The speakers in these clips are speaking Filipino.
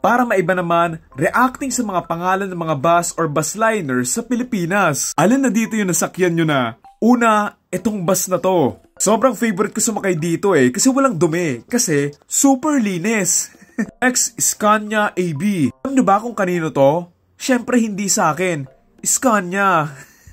Para maiba naman, reacting sa mga pangalan ng mga bus or bus liners sa Pilipinas. Alin na dito yung nasakyan nyo na? Una, itong bus na to. Sobrang favorite ko sumakay dito kasi walang dumi. Kasi super linis. Next, Scania AB. Alam nyo ba kung kanino to? Syempre hindi sa akin. Scania.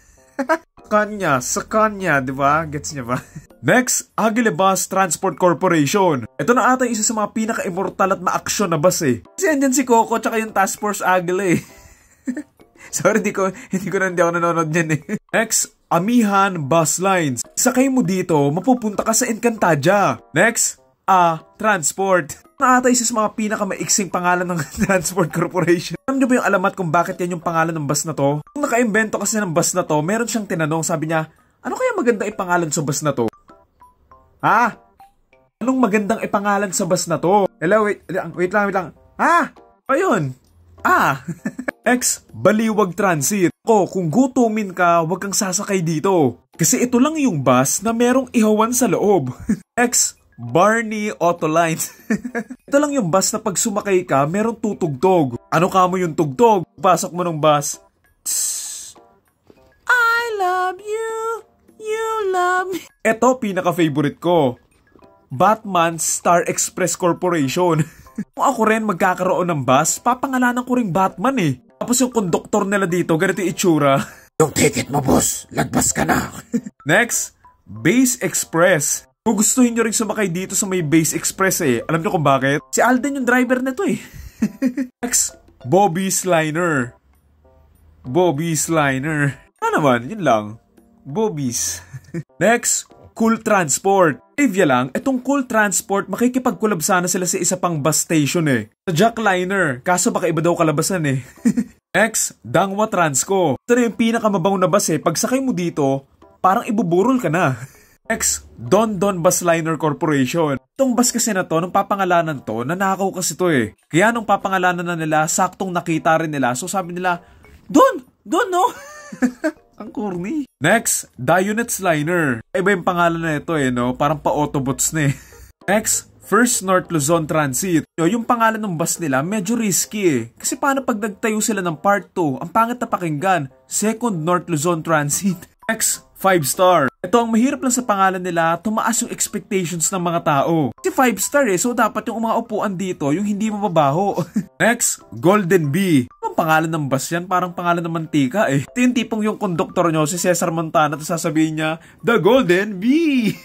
Scania, di ba? Gets niya ba? Next, Agile Bus Transport Corporation. Ito na ata isa sa mga pinaka-immortal at ma-aksyon na bus Kasi andyan si Coco tsaka yung Task Force Agile Sorry, hindi ako nanonood niyan Next, Amihan Bus Lines. Sakay mo dito, mapupunta ka sa Encantadia. Next, Transport. Na ata isa sa mga pinaka-maiksing pangalan ng Transport Corporation. Alam niyo ba yung alamat kung bakit yan yung pangalan ng bus na to? Kung naka-invento kasi ng bus na to, meron siyang tinanong, sabi niya, ano kaya maganda ipangalan sa bus na to? Anong magandang ipangalan sa bus na to? Hello, wait lang. Ayun. Next, Baliwag Transit. Kung gutumin ka, wag kang sasakay dito. Kasi ito lang yung bus na merong ihawan sa loob. Next, Barney Auto Lines. Ito lang yung bus na pag sumakay ka, merong tutugtog. Ano ka mo yung tugtog? Pasok mo ng bus. Tss, I love you. You love me. Ito, pinaka-favorite ko. Batman Star Express Corporation. Kung ako rin magkakaroon ng bus, papangalanan ko rin Batman Tapos yung konduktor nila dito, ganito yung itsura. Yung ticket mo, boss. Lagpas ka na. Next, Base Express. Kung gustuhin nyo rin sumakay dito sa may Base Express alam nyo kung bakit? Si Alden yung driver nito Next, Bobby's Liner. Bobby's Liner. Ano naman, yun lang. Bobby's. Next, Cool Transport. Trivia lang, itong Cool Transport makikipag-collab sana sila sa isa pang bus station Sa Jackliner, kaso baka iba daw kalabasan Next, Dangwa Transco. Ito na yung pinakamabaw na bus Pag sakay mo dito, parang ibuburol ka na. Next, Don Bus Liner Corporation. Itong bus kasi na to, nung papangalanan to, nanakaw kasi to Kaya nung papangalanan na nila, saktong nakita rin nila. So sabi nila, Don no? Ang corny. Next, Dionets Liner. Iba yung pangalan na ito no? Parang pa-autobots na Next, First North Luzon Transit. Yung pangalan ng bus nila, medyo risky Kasi paano pag nagtayo sila ng part 2, ang pangit na pakinggan, Second North Luzon Transit. Next, 5 Star. Ito ang mahirap lang sa pangalan nila, tumaas yung expectations ng mga tao. Kasi 5 star so dapat yung mga upuan dito, yung hindi mababaho. Next, Golden Bee. Ang pangalan ng bus yan, parang pangalan ng mantika Ito yung tipong yung konduktor nyo, si Cesar Montana, tapos sasabihin niya, The Golden Bee!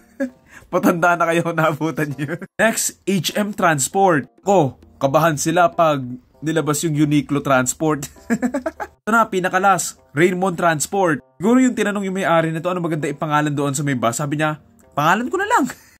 Patanda na kayo, naabutan nyo. Next, HM Transport. Kabahan sila pag nilabas yung Uniqlo Transport. Ito na, pinakalas, Raymond Transport. Siguro yung tinanong yung may-ari nito, ano maganda ipangalan doon sa may bus, sabi niya, pangalan ko na lang.